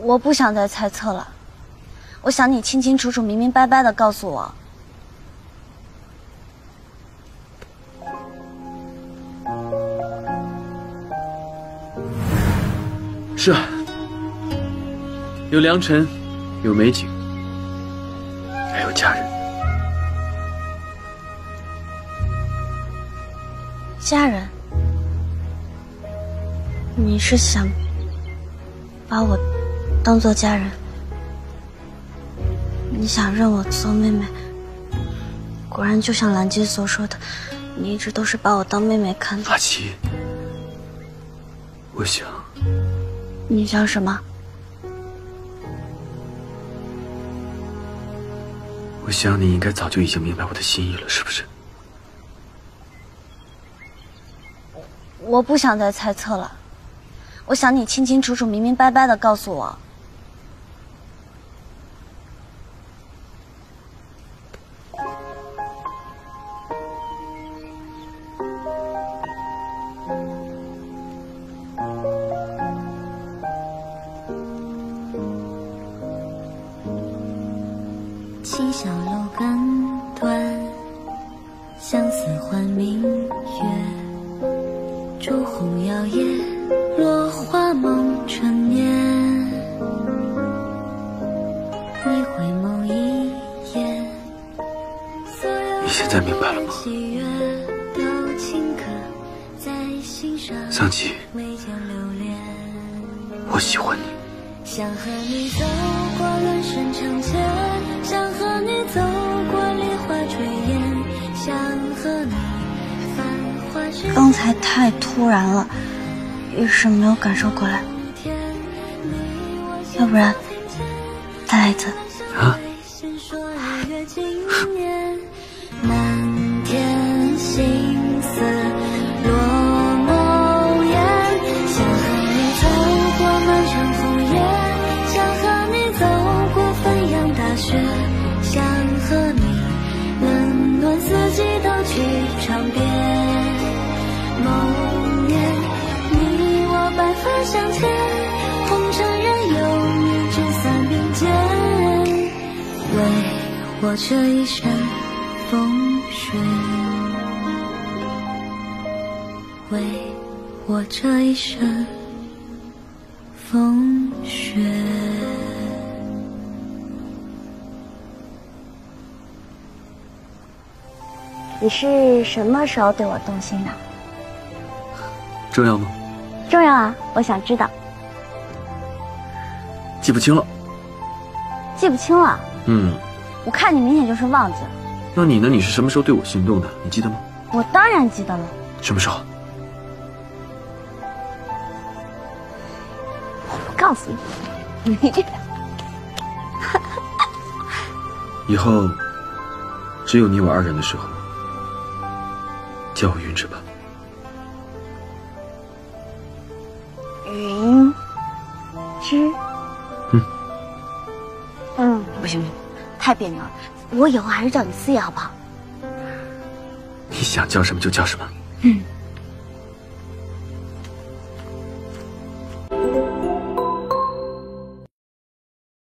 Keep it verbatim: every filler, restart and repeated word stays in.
我不想再猜测了，我想你清清楚楚、明明白白的告诉我。 是啊，有良辰，有美景，还有家人。 家人？你是想把我当做家人？你想认我做妹妹？果然就像兰姬所说的，你一直都是把我当妹妹看的。 阿七，我想。 你想什么？ 我想你应该早就已经明白我的心意了，是不是？ 我不想再猜测了，我想你清清楚楚、明明白白的告诉我。 七小楼干断，相思换明月。烛红摇曳，落花梦成年。你回眸一眼， 你现在明白了吗？桑琪，我喜欢你。 想和你走过人生长街，想和你走过梨花炊烟，想和你繁华之刚才太突然了，一时没有感受过来。要不然再来一次啊？ 满天星色落梦魇，想和你走过漫长红叶，想和你走过汾阳大雪，想和你冷暖四季都去尝遍。梦魇，你我白发相牵，红尘人有你只三并肩，为我这一生风雪，为我这一生风雪。 你是什么时候对我动心的？ 重要吗？ 重要啊，我想知道。 记不清了。 记不清了？ 嗯。 我看你明显就是忘记了。 那你呢？你是什么时候对我心动的？你记得吗？ 我当然记得了。 什么时候？ 我不告诉你。 以后只有你我二人的时候，叫我云芝吧。 云芝。 嗯。 嗯，不行不行，太别扭了。我以后还是叫你四爷好不好？ 你想叫什么就叫什么。 嗯。